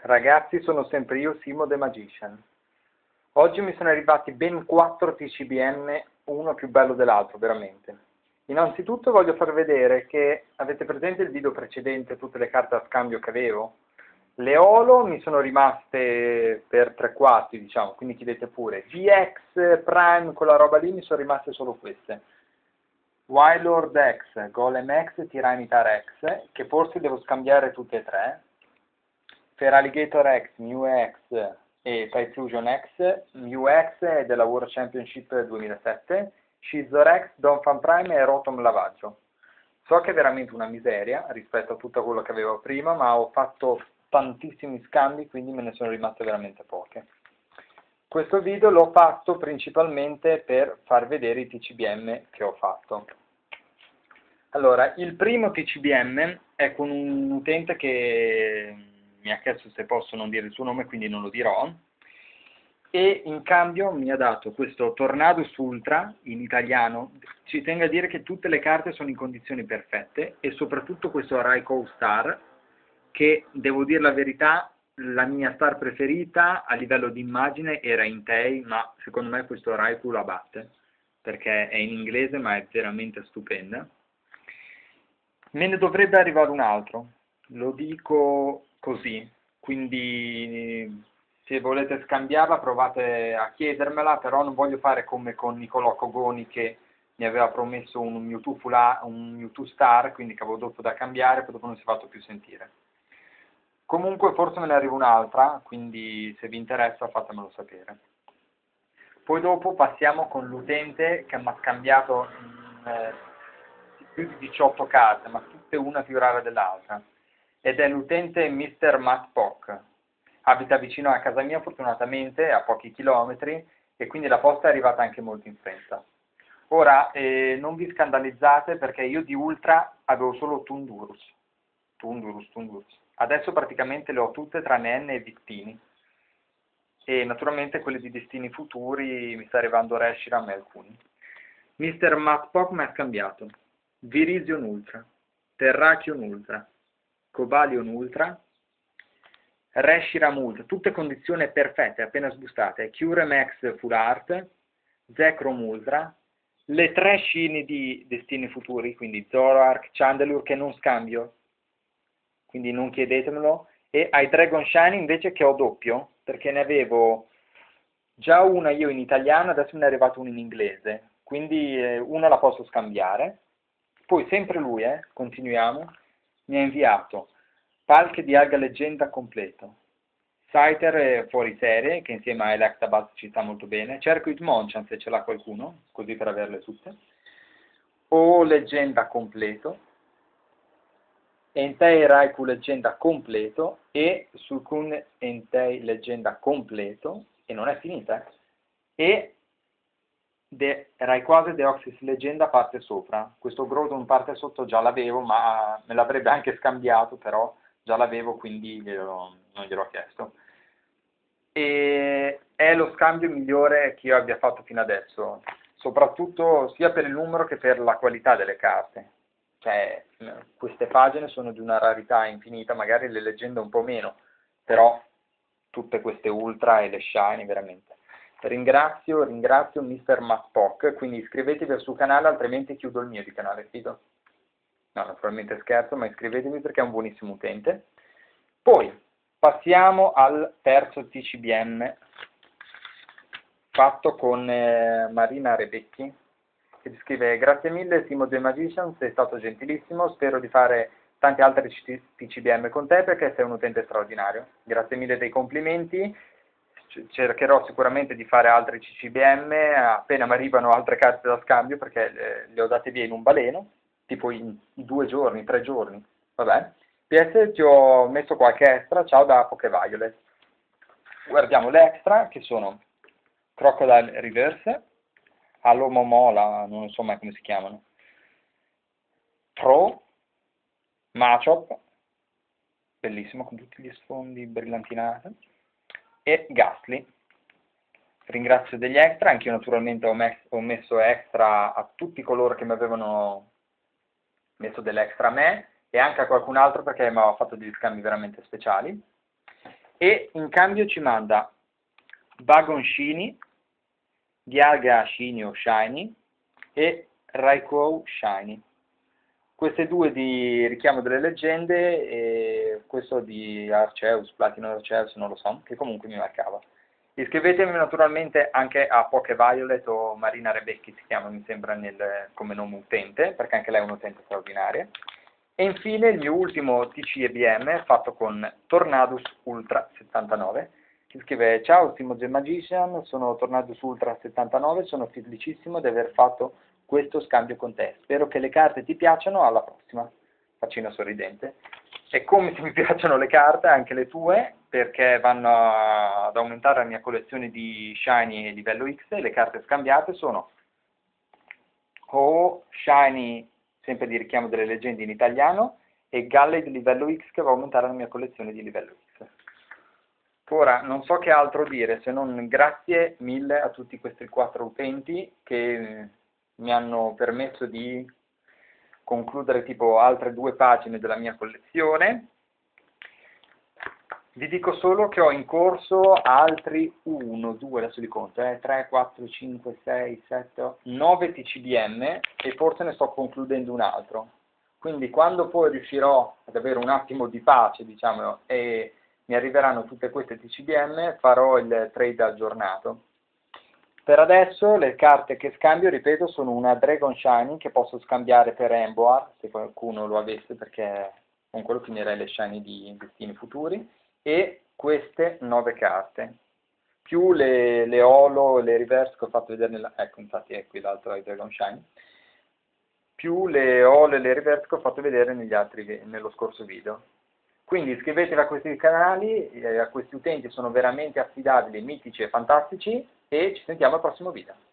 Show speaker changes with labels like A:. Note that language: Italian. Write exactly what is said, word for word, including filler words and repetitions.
A: Ragazzi, sono sempre io, Simo The Magician. Oggi mi sono arrivati ben quattro T C B M, uno più bello dell'altro, veramente. Innanzitutto voglio far vedere che avete presente il video precedente, tutte le carte a scambio che avevo? Le Holo mi sono rimaste per tre quarti, diciamo, quindi chiedete pure. G X, Prime, quella roba lì, mi sono rimaste solo queste. Wildlord X, Golem X, Tyranitar X, che forse devo scambiare tutte e tre. Feraligator X, Mew X e Typhlosion X. Mew X è della World Championship duemilasette, Scizor X, Donphan Prime e Rotom Lavaggio. So che è veramente una miseria rispetto a tutto quello che avevo prima, ma ho fatto tantissimi scambi, quindi me ne sono rimaste veramente poche. Questo video l'ho fatto principalmente per far vedere i T C B M che ho fatto. Allora, il primo T C B M è con un utente che mi ha chiesto se posso non dire il suo nome, quindi non lo dirò, e in cambio mi ha dato questo Tornadus Ultra in italiano. Ci tengo a dire che tutte le carte sono in condizioni perfette, e soprattutto questo Raikou Star, che devo dire la verità, la mia star preferita a livello di immagine era Entei, ma secondo me questo Raikou la batte, perché è in inglese ma è veramente stupenda. Me ne dovrebbe arrivare un altro, lo dico così, quindi se volete scambiarla provate a chiedermela, però non voglio fare come con Nicolò Cogoni che mi aveva promesso un Mewtwo, Fula, un Mewtwo Star, quindi che avevo dopo da cambiare, poi dopo non si è fatto più sentire. Comunque forse me ne arriva un'altra, quindi se vi interessa fatemelo sapere. Poi dopo passiamo con l'utente che mi ha scambiato eh, più di diciotto carte, ma tutte una più rara dell'altra, ed è l'utente mister Matt Pock. Abita vicino a casa mia fortunatamente, a pochi chilometri, e quindi la posta è arrivata anche molto in fretta. Ora, eh, non vi scandalizzate perché io di Ultra avevo solo Tundurus. Tundurus, Tundurus. Adesso praticamente le ho tutte tranne N e Victini. E naturalmente quelli di destini futuri mi sta arrivando Reshiram e alcuni. mister Matt Pock mi ha scambiato Virizion Ultra, Terrakion Ultra, Cobalion Ultra, Reshiram Ultra, tutte condizioni perfette, appena sbustate, Curemax Full Art, Zekrom Ultra, le tre scene di destini futuri, quindi Zoroark, Chandelure, che non scambio, quindi non chiedetemelo, e ai Dragon Shine invece che ho doppio, perché ne avevo già una io in italiano, adesso me ne è arrivato una in inglese, quindi eh, una la posso scambiare. Poi sempre lui, eh, continuiamo, mi ha inviato Palk di Alga Leggenda completo, Scyther fuori serie, che insieme a Electabuzz ci sta molto bene, Circuit Monchan se ce l'ha qualcuno, così per averle tutte, O Leggenda completo, Entei Raikou Leggenda completo e Suicune Entei Leggenda completo, e non è finita, e De Rayquaza Deoxys Leggenda parte sopra. Questo Groudon parte sotto già l'avevo, ma me l'avrebbe anche scambiato, però già l'avevo, quindi glielo, non gliel'ho chiesto. E è lo scambio migliore che io abbia fatto fino adesso, soprattutto sia per il numero che per la qualità delle carte. Cioè, queste pagine sono di una rarità infinita, magari le leggende un po' meno, però tutte queste ultra e le shiny veramente. Ringrazio, ringrazio mister Matt Pock, quindi iscrivetevi al suo canale, altrimenti chiudo il mio di canale, fido. No, naturalmente scherzo, ma iscrivetevi perché è un buonissimo utente. Poi, passiamo al terzo T C B M, fatto con eh, Marina Rebecchi, che ti scrive: grazie mille Simo The Magician, sei stato gentilissimo, spero di fare tanti altri T C B M con te perché sei un utente straordinario. Grazie mille dei complimenti, cercherò sicuramente di fare altri C C B M appena mi arrivano altre carte da scambio, perché le, le ho date via in un baleno, tipo in due giorni, tre giorni, vabbè. P S ti ho messo qualche extra, ciao da Pokeviolet. Guardiamo le extra, che sono Crocodile Reverse, Alomomola, non so mai come si chiamano, Pro, Machop, bellissimo con tutti gli sfondi brillantinati, e Gastly. Ringrazio degli extra, anche io naturalmente ho, mes ho messo extra a tutti coloro che mi avevano messo dell'extra a me, e anche a qualcun altro perché mi aveva fatto degli scambi veramente speciali. e in cambio ci manda Bagon Shiny, Dialga Shiny o Shiny e Raikou Shiny. Queste due di Richiamo delle Leggende e questo di Arceus, Platino Arceus, non lo so, che comunque mi mancava. Iscrivetevi naturalmente anche a Pokeviolet o Marina Rebecchi, si chiama mi sembra nel, come nome utente, perché anche lei è un'utente straordinaria. E infine il mio ultimo T C E B M fatto con Tornadus Ultra settantanove, che scrive: ciao Timo The Magician, sono Tornadus Ultra settantanove, sono felicissimo di aver fatto questo scambio con te, spero che le carte ti piacciono, alla prossima. Faccino sorridente. E come se mi piacciono le carte, anche le tue, perché vanno a, ad aumentare la mia collezione di Shiny e livello X, e le carte scambiate sono o Shiny, sempre di Richiamo delle Leggende in italiano, e Gallade livello X, che va a aumentare la mia collezione di livello X. Ora, non so che altro dire, se non grazie mille a tutti questi quattro utenti che mi hanno permesso di concludere tipo altre due pagine della mia collezione. Vi dico solo che ho in corso altri uno, due, adesso li conto, eh, tre, quattro, cinque, sei, sette, nove T C B M e forse ne sto concludendo un altro. Quindi quando poi riuscirò ad avere un attimo di pace, diciamo, e mi arriveranno tutte queste T C B M, farò il trade aggiornato. Per adesso le carte che scambio, ripeto, sono una Dragon Shiny che posso scambiare per Emboar, se qualcuno lo avesse, perché con quello finirei le Shiny di Destini Futuri, e queste nove carte, più le, le Holo e le Reverse che ho fatto vedere nella... ecco, infatti è qui l'altro è Dragon Shiny, più le Holo e le Reverse che ho fatto vedere negli altri, nello scorso video. Quindi iscrivetevi a questi canali, eh, a questi utenti sono veramente affidabili, mitici e fantastici, e ci sentiamo al prossimo video.